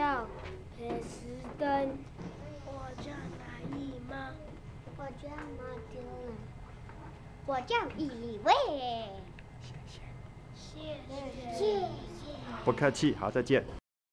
叫裴斯登。 我叫哪一吗？ 我叫马丁人。我叫伊利卫。 谢谢。 谢谢。 不客气，好，再见。